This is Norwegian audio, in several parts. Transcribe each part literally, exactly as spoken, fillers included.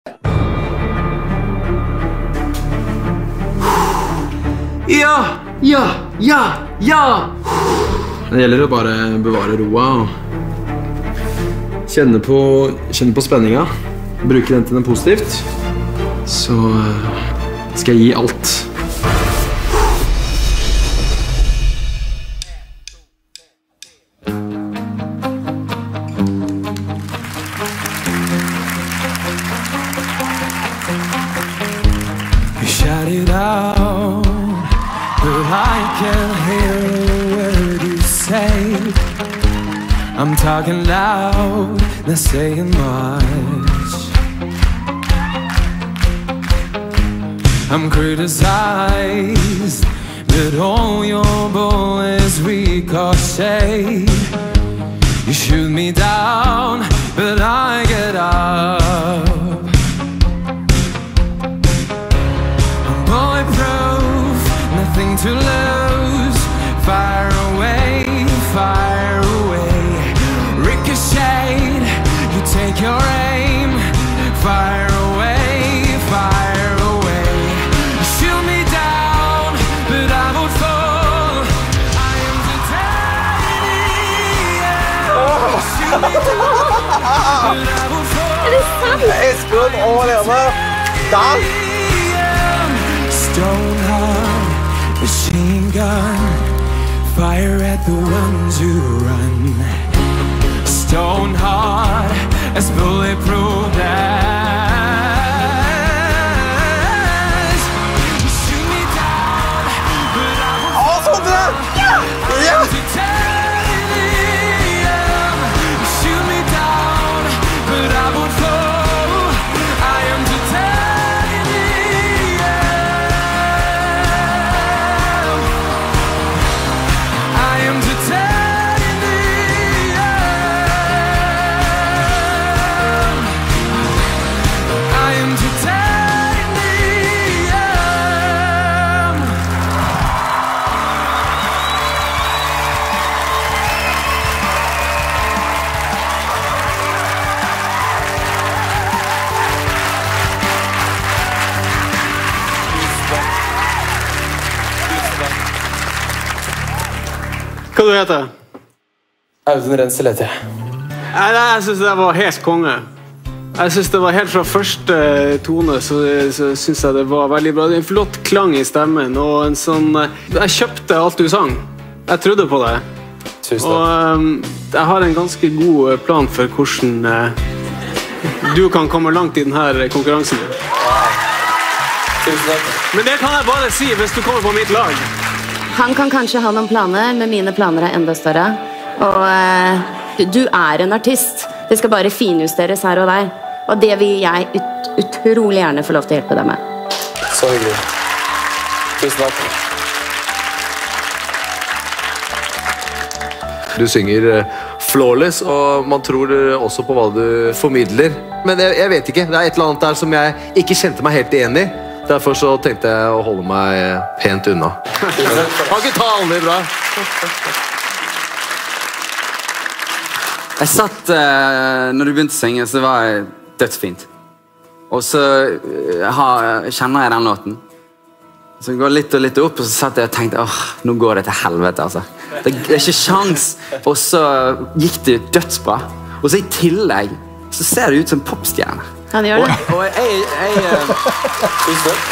Ja, ja, ja, ja. Det gjelder å bare bevare roa og kjenne på, kjenne på spenninga. Bruke den til noe positivt. Så skal jeg gi alt. You shout it out, but I can't hear a word you say. I'm talking loud, not saying much. I'm criticized, but all your bullets ricochet. You shoot me down, but I get up. I'm bulletproof, nothing to lose. Fire away, fire away. Ricochet, you take your aim. Fire away, fire away. You shoot me down, but I won't fall. I am titanium. You shoot me down, but I won't fall. Espen og Lene, der! Stone heart, machine gun. Fire at the ones who run. Stone heart, as bulletproof as. You shoot me down, but I won't fall. Å, Sondre! Ja! Ja! Titanium. You shoot me down, but I won't fall. I am titanium. I am titanium. I am titanium. Hva du heter? Audun Rensel heter jeg. Nei, nei, jeg synes det var helt konge. Jeg synes det var helt fra første tone, så, så synes jeg det var veldig bra. Det er en flott klang i stemmen, og en sånn... Jeg kjøpte alt du sang. Jeg trodde på det. Tusen Og takk. um, jeg har en ganske god plan for hvordan uh, du kan komme langt i denne konkurransen. Tusen takk. Men det kan jeg bare si hvis du kommer på mitt lag. Han kan kanskje ha noen planer, men mine planer er enda større. Og eh, du, du er en artist. Det skal bare finjusteres her og der. Og det vil jeg ut, utrolig gjerne få lov til å hjelpe deg med. Så hyggelig. Tusen takk. Du synger eh, flawless, og man tror eh, også på hva du formidler. Men jeg, jeg vet ikke, det er et eller annet der som jeg ikke kjente meg helt igjen i. Derfor så tenkte jeg å holde meg eh, pent unna. Kan ikke ta aldri bra. Jeg satt, eh, når du begynte å synge, så var det dødsfint. Og så eh, har, kjenner jeg den låten. Så jeg går litt og litt opp, og så satt jeg og tenkte, åh, nå går det til helvete, altså. Det, det er ikke sjans. Og så gikk det dødsbra. Og så i tillegg, så ser det ut som popstjerne. Han gjør det. Og, og jeg... jeg eh, Tusen takk.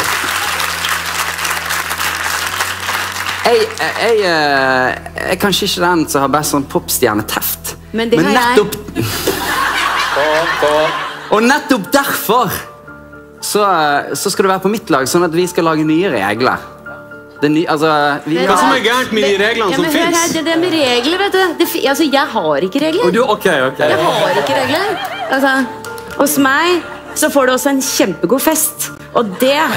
jeg, jeg, jeg, eh, jeg er kanskje ikke den som har best sånn popstjerne-teft. Men det har jeg. nettopp, Kom, kom. og nettopp derfor så, så skal du være på mitt lag, sånn at vi skal lage nye regler. Det er ny, altså, vi Hva som er gærent med de reglene Ja, som men hør her, finnes? det, det med regler, vet du. Det, fi- altså, jeg har ikke regler. Og du, ok, ok. Jeg har ikke regler. Altså, hos meg så får du også en kjempegod fest. Og det, Ja,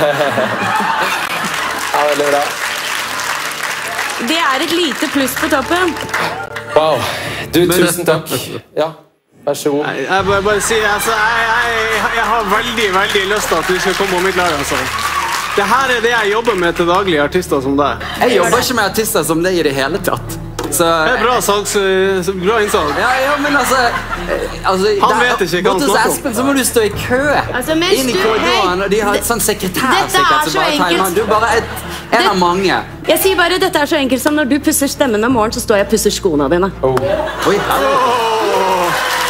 veldig bra. det er et lite pluss på toppen. Wow. Du, tusen takk. Ja, vær så god. Nei, Jeg bare, bare si, altså, jeg, jeg, jeg har veldig, veldig lyst til at du skal komme på mitt lag, altså. Det her er det jeg jobber med til daglig, artister som deg. Jeg jobber ikke med artister som det i det hele tatt. Så, Det er bra salgs, bra innsalg. ja, ja, men altså, eh, altså Han der- vet ikke hva han borte hos snakker om. Espen så må du stå i kø Altså, mens inn i du- korridoren, og de har hei, et sånn sekretær dette er sikkert som så bare tar enkelt. imot. Du er bare et, en Det- av mange. Jeg sier bare, dette er så enkelt som når du pusser stemmen om morgenen, så står jeg og pusser skoene dine. Oi, helvete.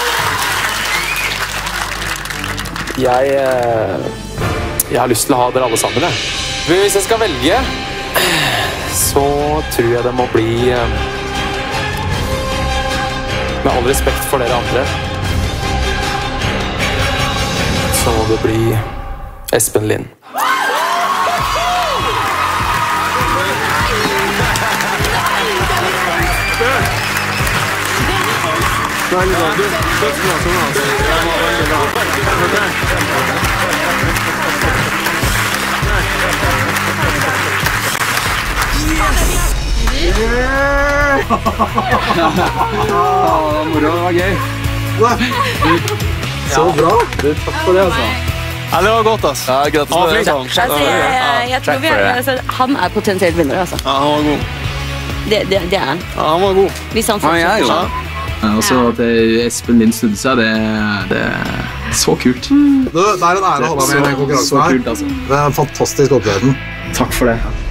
Jeg, eh, jeg har lyst til å ha dere alle sammen, jeg. Men hvis jeg skal velge, så tror jeg det må bli eh, med all respekt for dere andre, så må det bli Espen Lind. Veldig bra. Du, dødsbra, Thomas. Det var veldig bra. Så bra. Du, takk for det, altså. Ja, det var godt, ass. Ja, gratis Ja, med flink det. sang. Altså, jeg, jeg tror vi er, altså, han er potensielt vinner, altså. Ja, han var god. Det, det, det er han. Ja, han var god. Hvis han Ja, jeg er jo. fortsetter. Ja, også at eh, Espen Lind snudde seg, det, det er så kult. Du, det er en ære å ha deg med i den konkurransen Så her. kult, altså. Det er en fantastisk opptreden. Takk for det.